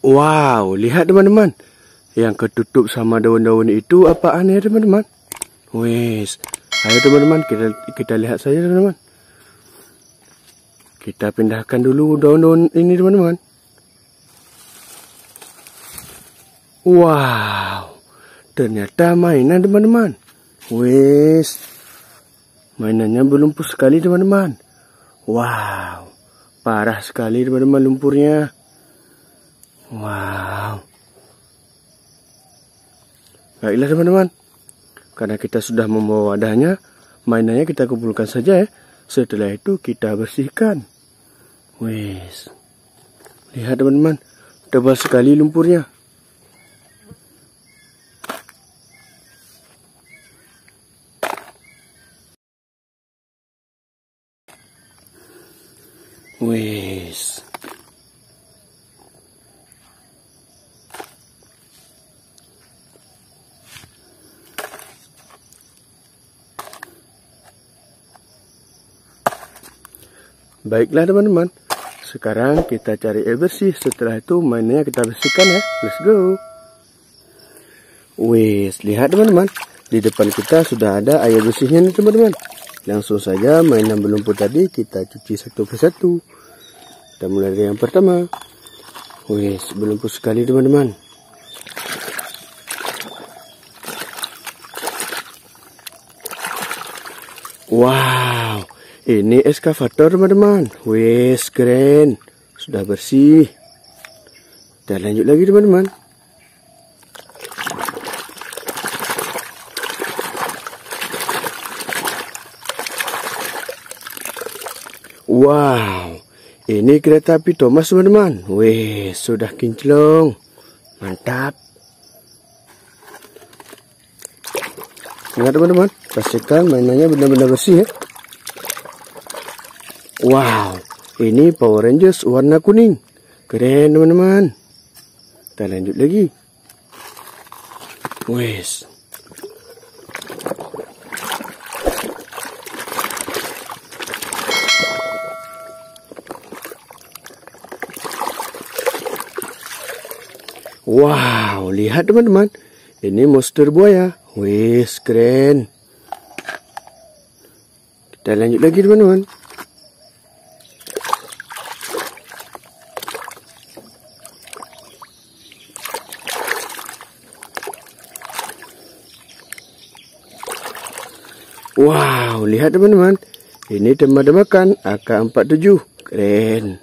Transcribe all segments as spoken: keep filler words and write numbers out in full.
Wow, lihat teman-teman. Yang ketutup sama daun-daun itu apaan ya teman-teman? Wes, ayo teman-teman kita kita lihat saja teman-teman. Kita pindahkan dulu daun-daun ini teman-teman. Wow, ternyata mainan teman-teman. Wes, mainannya berlumpur sekali teman-teman. Wow, parah sekali teman-teman lumpurnya. Wow. Baiklah teman-teman, karena kita sudah membawa wadahnya, mainannya kita kumpulkan saja ya. Setelah itu kita bersihkan. Wes, lihat teman-teman, tebal sekali lumpurnya. Wes. Baiklah teman-teman, sekarang kita cari air bersih. Setelah itu mainannya kita bersihkan ya. Let's go. Wes, lihat teman-teman, di depan kita sudah ada air bersihnya nih teman-teman. Langsung saja mainan berlumpur tadi kita cuci satu persatu. Kita mulai dari yang pertama. Wes, berlumpur sekali teman-teman. Wow, ini eskavator teman-teman. Wes, keren. Sudah bersih. Kita lanjut lagi teman-teman. Wow, ini kereta api Thomas teman-teman. Wes, sudah kinclong. Mantap. Ingat teman-teman, pastikan mainannya benar-benar bersih ya. Wow, ini Power Rangers warna kuning. Keren teman-teman. Kita lanjut lagi. Wes. Wow, lihat teman-teman. Ini monster buaya. Wes, keren. Kita lanjut lagi teman-teman. Wow, lihat teman-teman. Ini tembak-tembakan A K empat puluh tujuh. Keren.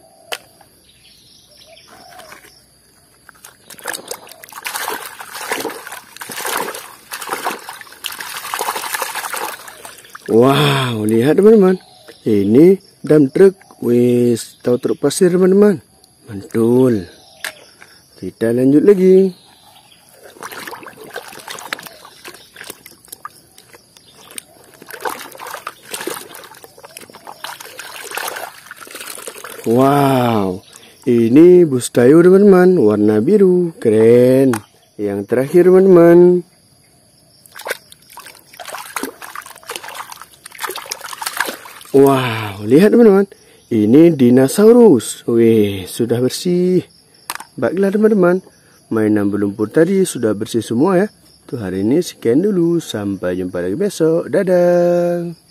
Wow, lihat teman-teman. Ini dump truck. Wis, tahu truk pasir teman-teman. Mantul. Kita lanjut lagi. Wow, ini bus tayo teman-teman, warna biru, keren. Yang terakhir teman-teman. Wow, lihat teman-teman, ini dinosaurus. Wih, sudah bersih. Baiklah teman-teman, mainan berlumpur tadi sudah bersih semua ya. Tuh hari ini sekian dulu, sampai jumpa lagi besok. Dadah.